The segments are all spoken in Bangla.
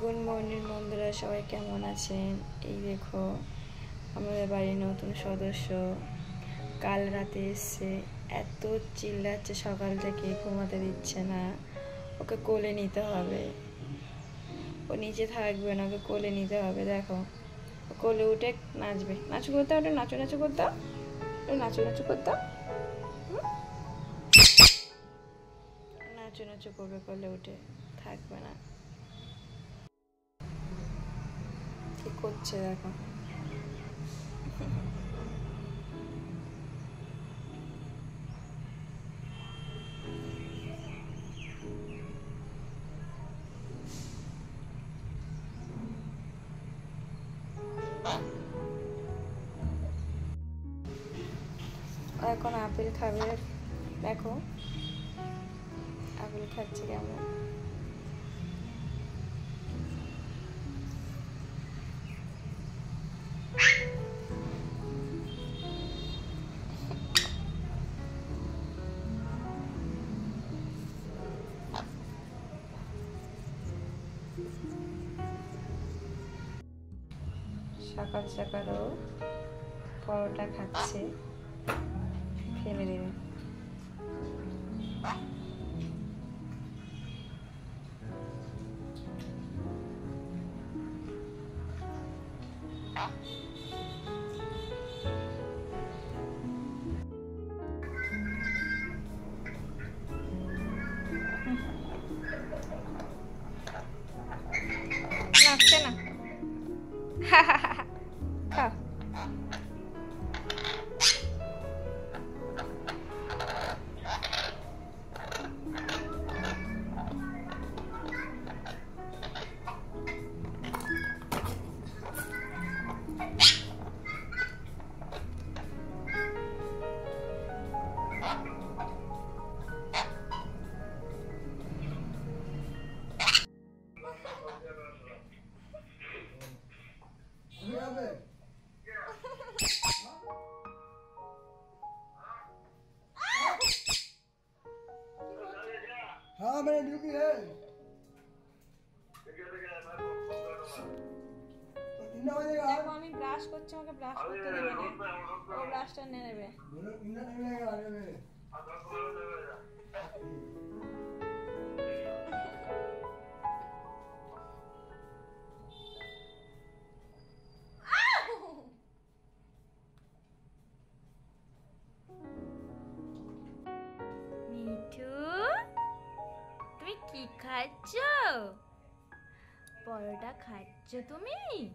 গুড মর্নিং বন্ধুরা, সবাই কেমন আছেন? এই দেখো আমাদের বাড়ির নতুন সদস্য কাল রাতে এসছে। এত চিল্লাচ্ছে, সকাল থেকে ঘুমাতে দিচ্ছে না। ওকে কোলে নিতে হবে, ও নিচে থাকবে না, ওকে কোলে নিতে হবে। দেখো কোলে উঠে নাচবে, নাচু করতে, ওটা নাচু নাচু করতে, নাচু নাচু করতে, নাচু নাচু করবে, কোলে উঠে থাকবে না। কি করছে দেখো। এখন আপেল খাবে, দেখো আপেল খাচ্ছে কেমন। সকাল সকালও পরোটা খাচ্ছে, ফেলে দেবে। নাচছে না। খাও। हाँ मैंने ड्यूटी है। कितना बजेगा? দেখো আমি ব্রাশ করছি, আমাকে ব্রাশ করতে দেবে না, ও ব্রাশটা নিয়ে নেবে। बोलो कितना टाइम लगेगा आने में? মিঠু, তুমি কি খাচ্ছ? পরোটা খাচ্ছ তুমি?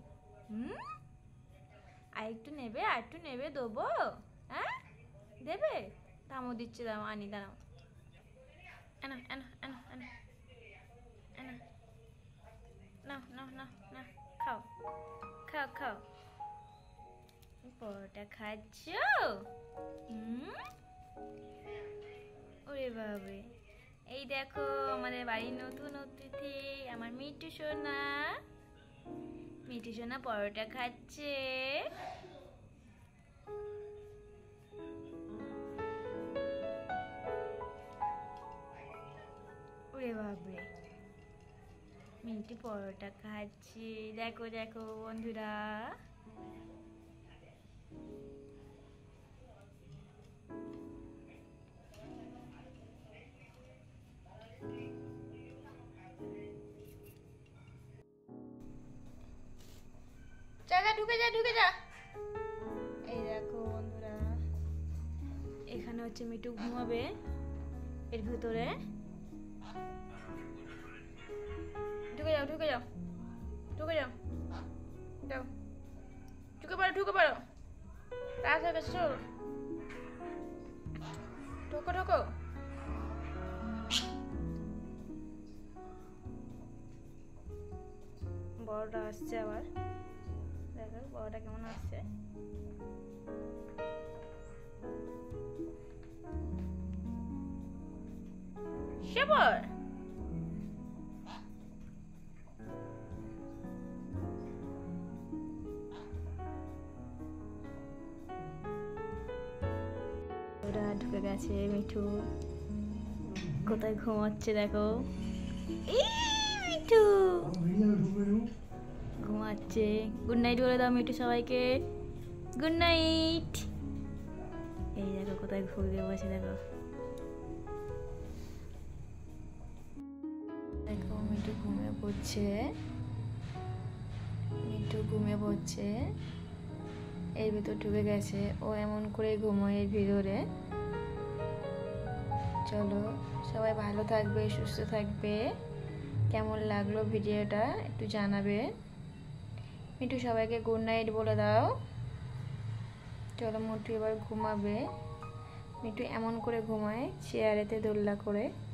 আর একটু নেবে, আর একটু নেবে, দেবো? হ্যাঁ দেবে? থামো, দিচ্ছে, দাও, আনি, দাঁড়াও। এনা এনা এনা এনা এনা, নাও নাও নাও না, খাও খাও খাও। পরোটা খাচ্ছ? ওরে বাবা, এই দেখো আমাদের বাড়ির নতুন অতিথি, আমার মিঠু সোনা। মিঠু সোনা পরোটা খাচ্ছে। ওরে বাবা, মিঠু পরোটা খাচ্ছে। দেখো দেখো বন্ধুরা, ঢুকে যা ঢুকে যা। এই দেখো বন্ধুরা, এখানে হচ্ছে মিঠু ঘুমাবে এর ভিতরে। ঢুকে যাও ঢুকে যাও ঢুকে যাও, যাও ঢুকে পারো ঢুকে পারো, রাত হয়ে গেছে, চলো ঢোকো ঢোকো। বড়টা আসছে আবার, দেখো বড়টা কেমন আসছে। সেবর ওরা ঢুকে গেছে। মিঠু কোথায় ঘুমাচ্ছে দেখো, এই মিঠু। ঘুমাচ্ছে। গুড নাইট বলে দাও মিঠু সবাইকে, গুড নাইট। এই দেখো কোথায় ঘুরে বসে, দেখো দেখো মিঠু ঘুমিয়ে পড়ছে, মিঠু ঘুমিয়ে পড়ছে, এর ভিতর ঢুকে গেছে। ও এমন করে ঘুমোয় এর ভিতরে। চলো সবাই ভালো থাকবে, সুস্থ থাকবে। কেমন লাগলো ভিডিওটা একটু জানাবে। মিঠু সবাইকে গুড নাইট বলে দাও। চলো মিঠু এবার ঘুমাবে। মিঠু এমন করে ঘুমায় চেয়ারেতে দোলনা করে।